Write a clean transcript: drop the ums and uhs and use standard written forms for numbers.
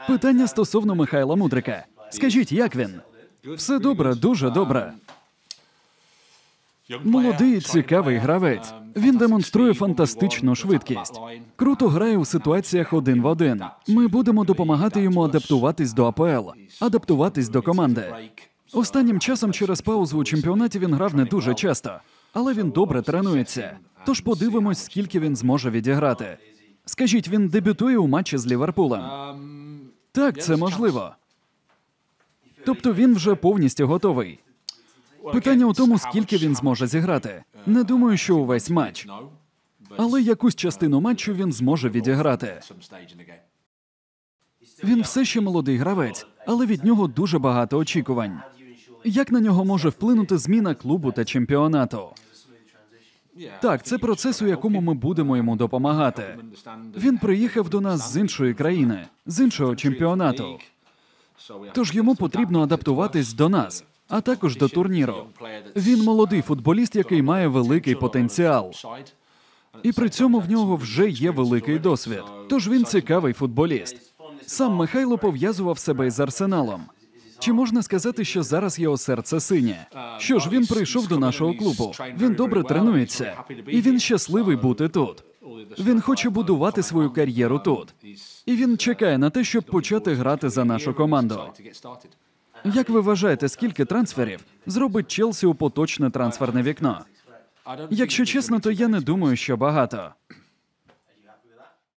Питання стосовно Михайла Мудрика. Скажіть, як він? Все добре, дуже добре. Молодий, цікавий гравець. Він демонструє фантастичну швидкість. Круто грає у ситуаціях 1 в 1. Ми будемо допомагати йому адаптуватись до АПЛ, адаптуватись до команди. Останнім часом через паузу у чемпіонаті він грав не дуже часто, але він добре тренується. Тож подивимось, скільки він зможе відіграти. Скажіть, він дебютує у матчі з Ліверпулем? Так, це можливо. Тобто він вже повністю готовий. Питання у тому, скільки він зможе зіграти. Не думаю, що увесь матч. Але якусь частину матчу він зможе відіграти. Він все ще молодий гравець, але від нього дуже багато очікувань. Як на нього може вплинути зміна клубу та чемпіонату? Так, це процес, у якому ми будемо йому допомагати. Він приїхав до нас з іншої країни, з іншого чемпіонату. Тож йому потрібно адаптуватись до нас, а також до турніру. Він молодий футболіст, який має великий потенціал. І при цьому в нього вже є великий досвід. Тож він цікавий футболіст. Сам Михайло пов'язував себе із Арсеналом. Чи можна сказати, що зараз його серце синє? Що ж, він прийшов до нашого клубу. Він добре тренується. І він щасливий бути тут. Він хоче будувати свою кар'єру тут. І він чекає на те, щоб почати грати за нашу команду. Як ви вважаєте, скільки трансферів зробить Челсі у поточне трансферне вікно? Якщо чесно, то я не думаю, що багато.